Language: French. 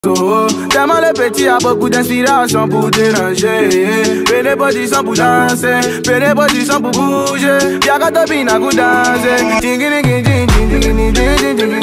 Tellement le petit a beaucoup d'inspiration pour déranger. Pele body sans pour danser, pele body sans pour bouger. Y'a qu'à topiner pour danser.